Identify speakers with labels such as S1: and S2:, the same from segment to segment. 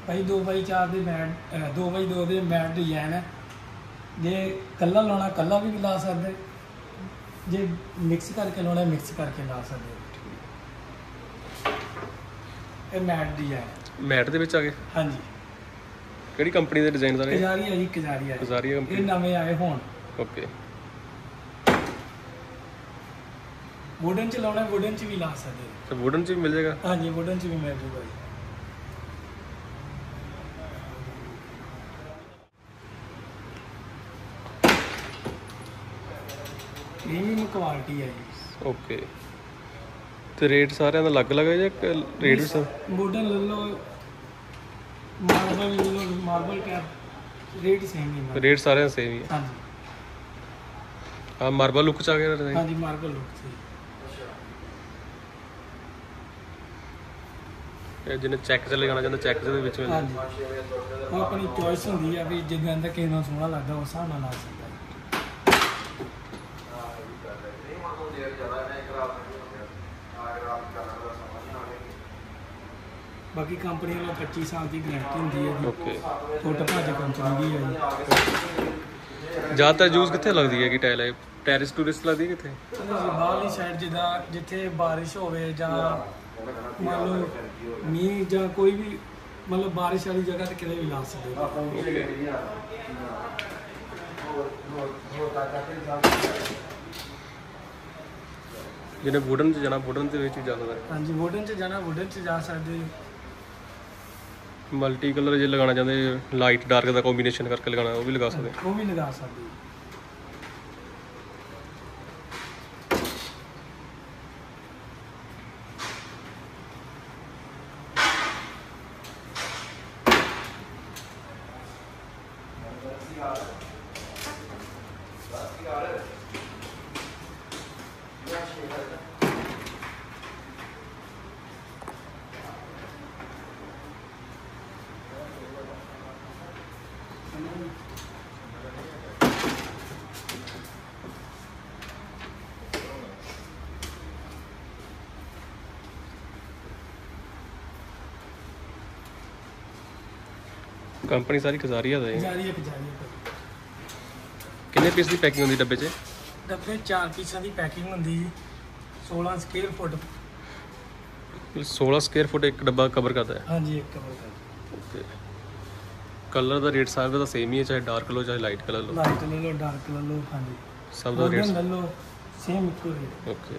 S1: भाई 2x4 ਦੇ mat 2x2 ਦੇ ਮੈਟ ਡਿਜ਼ਾਈਨ ਹੈ। ਜੇ ਕੱਲਾ ਲਾਉਣਾ ਕੱਲਾ ਵੀ ਲਾ ਸਕਦੇ, ਜੇ ਮਿਕਸ ਕਰਕੇ ਲਾਉਣਾ ਮਿਕਸ ਕਰਕੇ ਲਾ ਸਕਦੇ। ਇਹ ਮੈਟ ਡਿਜ਼ਾਈਨ
S2: ਮੈਟ ਦੇ ਵਿੱਚ ਆ ਗਏ।
S1: ਹਾਂਜੀ।
S2: ਕਿਹੜੀ ਕੰਪਨੀ ਦੇ ਡਿਜ਼ਾਈਨ ਸਾਰੇ?
S1: ਕਜ਼ਾਰੀਆ ਜੀ, ਕਜ਼ਾਰੀਆ।
S2: ਕਜ਼ਾਰੀਆ ਕੰਪਨੀ।
S1: ਇਹ ਨਵੇਂ ਆਏ ਹੁਣ।
S2: ਓਕੇ।
S1: ਵੁਡਨ ਚ ਲਾਉਣਾ ਵੁਡਨ ਚ ਵੀ ਲਾ ਸਕਦੇ।
S2: ਤੇ ਵੁਡਨ ਚ ਵੀ ਮਿਲ ਜਾਏਗਾ?
S1: ਹਾਂਜੀ, ਵੁਡਨ ਚ ਵੀ ਮਿਲ ਜੂਗਾ ਜੀ। ਪ੍ਰੀਮੀਅਮ ਕੁਆਲਿਟੀ ਹੈ ਜੀ।
S2: ਓਕੇ। ਤੇ ਰੇਟ ਸਾਰਿਆਂ ਦਾ ਅਲੱਗ-ਅਲੱਗ ਹੈ ਜਾਂ ਰੇਟ ਵੀ ਸਭ?
S1: ਵੁਡਨ ਲੈ ਲਓ, ਮਾਰਬਲ ਲੈ ਲਓ, ਮਾਰਬਲ ਕੈਪ ਰੇਟ ਸੇਮ ਹੀ ਹੈ।
S2: ਰੇਟ ਸਾਰਿਆਂ ਦਾ ਸੇਮ ਹੀ ਹੈ।
S1: ਹਾਂਜੀ।
S2: ਹਾਂ, ਮਾਰਬਲ ਲੁੱਕ ਚ ਆ ਗਿਆ।
S1: ਹਾਂਜੀ, ਮਾਰਬਲ ਲੁੱਕ ਸੀ।
S2: ਇਹ ਜਿਹਨੇ ਚੈੱਕ ਚ ਲਗਾਉਣਾ ਚਾਹੁੰਦਾ ਚੈੱਕ ਦੇ ਵਿੱਚ ਮਿਲ ਜਾਂਦਾ।
S1: ਹਾਂਜੀ, ਉਹ ਆਪਣੀ ਚੋਇਸ ਹੁੰਦੀ ਹੈ ਵੀ ਜਿੱਦਾਂ ਦਾ ਕਿਸੇ ਨੂੰ ਸੋਹਣਾ ਲੱਗਦਾ ਉਸ ਹਿਸਾਬ ਨਾਲ ਲਾ ਸਕਦਾ ਹੈ। ਬਾਕੀ ਕੰਪਨੀ ਵੱਲੋਂ 25 ਸਾਲ ਦੀ ਗਾਰੰਟੀ ਹੁੰਦੀ ਹੈ ਜੀ।
S2: ਓਕੇ।
S1: ਟੁੱਟ ਭੱਜ ਕੰਪਨੀ ਦੀ ਹੈ ਜੀ।
S2: ਜ਼ਿਆਦਾਤਰ ਯੂਜ਼ ਕਿੱਥੇ ਲੱਗਦੀ ਹੈ ਕਿ ਟਾਇਲ ਹੈ? ਟੈਰਿਸ ਟੂਰਿਸਟ ਲੱਗਦੀ ਹੈ ਕਿੱਥੇ?
S1: ਬਾਹਰਲੀ ਸਾਈਡ ਜਿੱਦਾਂ ਜਿੱਥੇ ਬਾਰਿਸ਼ ਹੋਵੇ ਜਾਂ ਮੰਨ ਲਓ ਮੀਂਹ ਜਾਂ ਕੋਈ ਵੀ ਮਤਲਬ ਬਾਰਿਸ਼ ਵਾਲੀ ਜਗ੍ਹਾ ਤੇ ਕਿਤੇ ਵੀ ਲਾ ਸਕਦੇ ਹੋ।
S2: ਜਿਹਨੇ ਵੁਡਨ ਚ ਜਾਣਾ ਵੁਡਨ ਦੇ ਵਿੱਚ ਵੀ ਜਾ ਸਕਦਾ।
S1: ਹਾਂਜੀ, ਵੁਡਨ ਚ ਜਾਣਾ ਵੁਡਨ ਚ ਜਾ ਸਕਦੇ ਹੋ।
S2: ਮਲਟੀ ਕਲਰ ਜੇ ਲਗਾਉਣਾ ਚਾਹੁੰਦੇ ਲਾਈਟ ਡਾਰਕ ਦਾ ਕੰਬੀਨੇਸ਼ਨ ਕਰਕੇ ਲਗਾਉਣਾ ਉਹ ਵੀ ਲਗਾ ਸਕਦੇ।
S1: ਉਹ ਵੀ ਲਗਾ ਸਕਦੇ ਹੋ।
S2: ਕੰਪਨੀ ਸਾਰੀ ਕਜ਼ਾਰੀਆ ਦਾ ਹੈ।
S1: ਕਜ਼ਾਰੀਆ।
S2: ਕਿੰਨੇ ਪੀਸ ਦੀ ਪੈਕਿੰਗ ਹੁੰਦੀ ਡੱਬੇ 'ਚ?
S1: ਡੱਬੇ 4 ਪੀਸਾਂ ਦੀ ਪੈਕਿੰਗ ਹੁੰਦੀ ਜੀ। 16 ਸਕੁਅਰ ਫੁੱਟ।
S2: 16 ਸਕੁਅਰ ਫੁੱਟ ਇੱਕ ਡੱਬਾ ਕਵਰ ਕਰਦਾ ਹੈ?
S1: ਹਾਂਜੀ, ਇੱਕ ਕਵਰ ਕਰਦਾ।
S2: ਓਕੇ। ਕਲਰ ਦਾ ਰੇਟ ਸਾਰੇ ਦਾ ਸੇਮ ਹੀ ਹੈ, ਚਾਹੇ ਡਾਰਕ ਲਓ ਚਾਹੇ ਲਾਈਟ ਕਲਰ ਲਓ?
S1: ਲਾਈਟ ਲੈ ਲਓ, ਡਾਰਕ ਲੈ ਲਓ। ਹਾਂਜੀ,
S2: ਸਭ ਦਾ ਰੇਟ
S1: ਲੈ ਲਓ, ਸੇਮ ਇੱਕੋ ਰੇਟ।
S2: ਓਕੇ।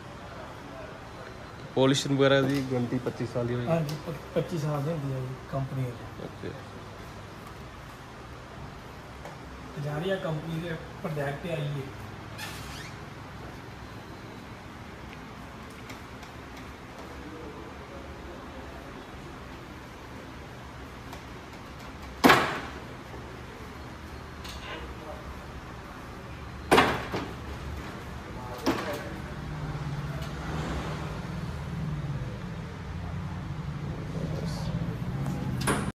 S2: ਪੋਲਿਸ਼ ਵਗੈਰਾ ਦੀ ਗਾਰੰਟੀ 25 ਸਾਲ ਦੀ ਹੋਏਗੀ?
S1: ਹਾਂਜੀ, 25 ਸਾਲ ਦੀ ਹੁੰਦੀ ਹੈ ਜੀ ਕੰਪਨੀ ਦੀ।
S2: ਓਕੇ।
S1: ਕਜ਼ਾਰੀਆ ਕੰਪਨੀ ਦੇ ਪ੍ਰੋਡਕਟ ਆਈ ਹੈ।